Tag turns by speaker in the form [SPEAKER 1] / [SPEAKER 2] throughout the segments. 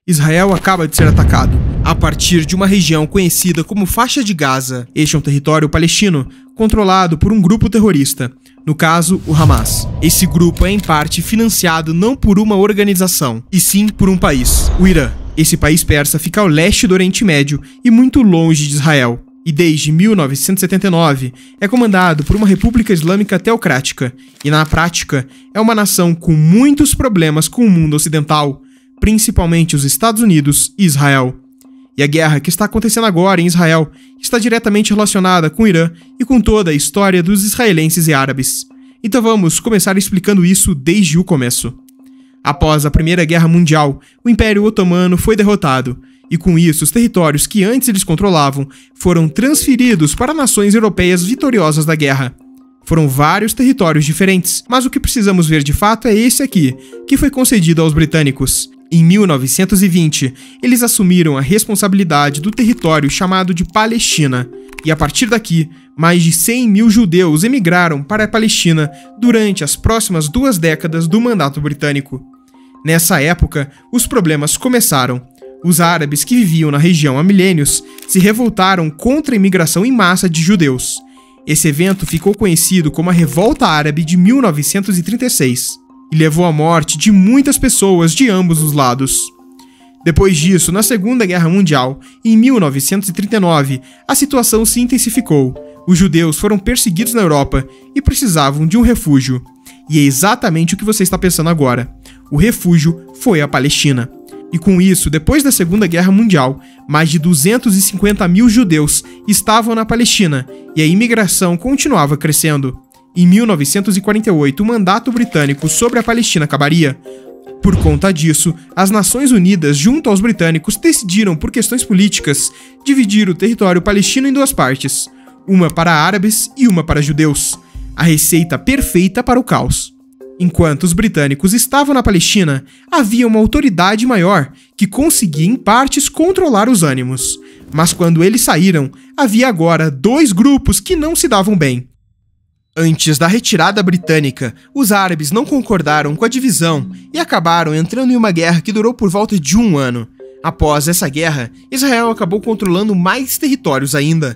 [SPEAKER 1] Israel acaba de ser atacado a partir de uma região conhecida como Faixa de Gaza. Este é um território palestino controlado por um grupo terrorista, no caso, o Hamas. Esse grupo é em parte financiado não por uma organização, e sim por um país, o Irã. Esse país persa fica ao leste do Oriente Médio e muito longe de Israel. E desde 1979 é comandado por uma república islâmica teocrática, e na prática é uma nação com muitos problemas com o mundo ocidental, principalmente os Estados Unidos e Israel. E a guerra que está acontecendo agora em Israel está diretamente relacionada com o Irã e com toda a história dos israelenses e árabes. Então vamos começar explicando isso desde o começo. Após a Primeira Guerra Mundial, o Império Otomano foi derrotado, e com isso os territórios que antes eles controlavam foram transferidos para nações europeias vitoriosas da guerra. Foram vários territórios diferentes, mas o que precisamos ver de fato é esse aqui, que foi concedido aos britânicos. Em 1920, eles assumiram a responsabilidade do território chamado de Palestina, e a partir daqui, mais de 100 mil judeus emigraram para a Palestina durante as próximas 2 décadas do mandato britânico. Nessa época, os problemas começaram. Os árabes que viviam na região há milênios se revoltaram contra a imigração em massa de judeus. Esse evento ficou conhecido como a Revolta Árabe de 1936 e levou à morte de muitas pessoas de ambos os lados. Depois disso, na Segunda Guerra Mundial, em 1939, a situação se intensificou. Os judeus foram perseguidos na Europa e precisavam de um refúgio. E é exatamente o que você está pensando agora. O refúgio foi a Palestina. E com isso, depois da Segunda Guerra Mundial, mais de 250 mil judeus estavam na Palestina e a imigração continuava crescendo. Em 1948, o mandato britânico sobre a Palestina acabaria. Por conta disso, as Nações Unidas, junto aos britânicos, decidiram, por questões políticas, dividir o território palestino em 2 partes, uma para árabes e uma para judeus. A receita perfeita para o caos. Enquanto os britânicos estavam na Palestina, havia uma autoridade maior que conseguia em partes controlar os ânimos. Mas quando eles saíram, havia agora 2 grupos que não se davam bem. Antes da retirada britânica, os árabes não concordaram com a divisão e acabaram entrando em uma guerra que durou por volta de 1 ano. Após essa guerra, Israel acabou controlando mais territórios ainda.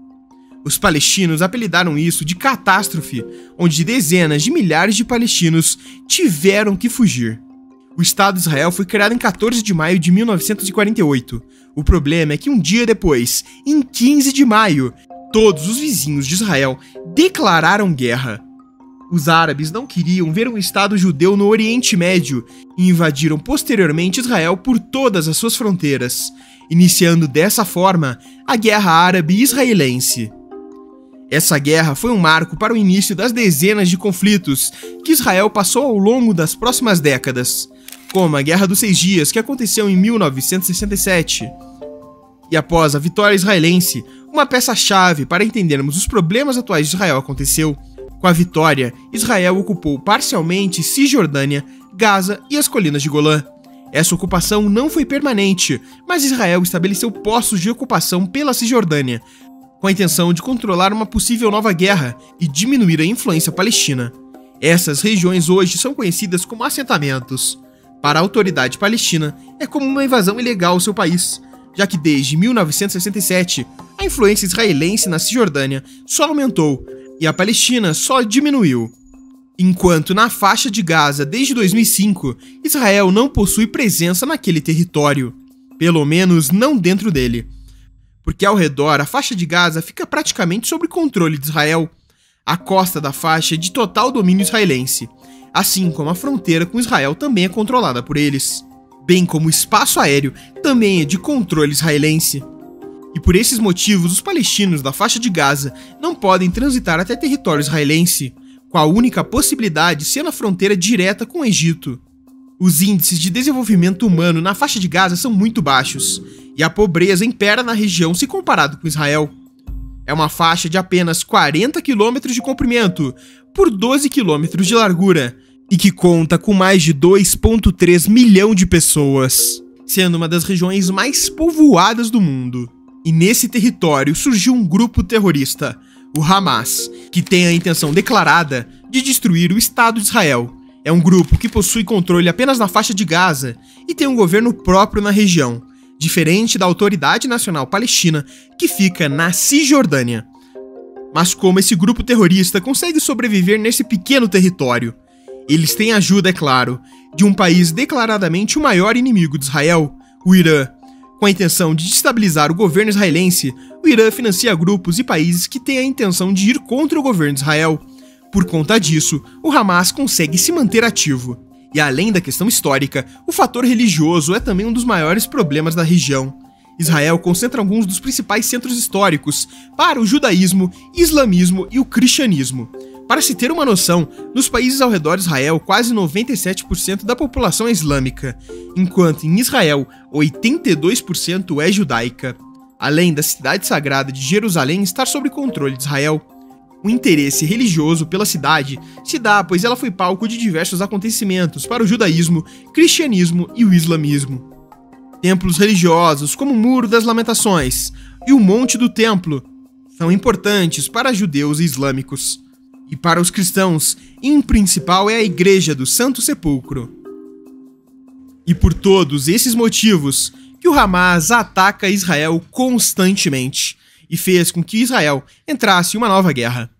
[SPEAKER 1] Os palestinos apelidaram isso de catástrofe, onde dezenas de milhares de palestinos tiveram que fugir. O Estado de Israel foi criado em 14 de maio de 1948. O problema é que um dia depois, em 15 de maio, todos os vizinhos de Israel declararam guerra. Os árabes não queriam ver um Estado judeu no Oriente Médio e invadiram posteriormente Israel por todas as suas fronteiras, iniciando dessa forma a Guerra Árabe-Israelense. Essa guerra foi um marco para o início das dezenas de conflitos que Israel passou ao longo das próximas décadas, como a Guerra dos 6 Dias, que aconteceu em 1967. E após a vitória israelense, uma peça-chave para entendermos os problemas atuais de Israel aconteceu. Com a vitória, Israel ocupou parcialmente Cisjordânia, Gaza e as colinas de Golã. Essa ocupação não foi permanente, mas Israel estabeleceu postos de ocupação pela Cisjordânia, com a intenção de controlar uma possível nova guerra e diminuir a influência palestina. Essas regiões hoje são conhecidas como assentamentos. Para a autoridade palestina, é como uma invasão ilegal ao seu país, já que desde 1967, a influência israelense na Cisjordânia só aumentou e a Palestina só diminuiu. Enquanto na faixa de Gaza, desde 2005, Israel não possui presença naquele território, pelo menos não dentro dele. Porque ao redor, a faixa de Gaza fica praticamente sob controle de Israel. A costa da faixa é de total domínio israelense, assim como a fronteira com Israel também é controlada por eles. Bem como o espaço aéreo também é de controle israelense. E por esses motivos, os palestinos da faixa de Gaza não podem transitar até território israelense, com a única possibilidade sendo a fronteira direta com o Egito. Os índices de desenvolvimento humano na faixa de Gaza são muito baixos, e a pobreza impera na região se comparado com Israel. É uma faixa de apenas 40 km de comprimento por 12 km de largura, e que conta com mais de 2,3 milhão de pessoas, sendo uma das regiões mais povoadas do mundo. E nesse território surgiu um grupo terrorista, o Hamas, que tem a intenção declarada de destruir o Estado de Israel, É um grupo que possui controle apenas na faixa de Gaza e tem um governo próprio na região, diferente da Autoridade Nacional Palestina, que fica na Cisjordânia. Mas como esse grupo terrorista consegue sobreviver nesse pequeno território? Eles têm ajuda, é claro, de um país declaradamente o maior inimigo de Israel, o Irã. Com a intenção de destabilizar o governo israelense, o Irã financia grupos e países que têm a intenção de ir contra o governo de Israel. Por conta disso, o Hamas consegue se manter ativo. E além da questão histórica, o fator religioso é também um dos maiores problemas da região. Israel concentra alguns dos principais centros históricos para o judaísmo, islamismo e o cristianismo. Para se ter uma noção, nos países ao redor de Israel, quase 97% da população é islâmica, enquanto em Israel, 82% é judaica. Além da cidade sagrada de Jerusalém estar sob controle de Israel, o interesse religioso pela cidade se dá pois ela foi palco de diversos acontecimentos para o judaísmo, cristianismo e o islamismo. Templos religiosos como o Muro das Lamentações e o Monte do Templo são importantes para judeus e islâmicos. E para os cristãos, em principal é a Igreja do Santo Sepulcro. E por todos esses motivos que o Hamas ataca Israel constantemente e fez com que Israel entrasse em uma nova guerra.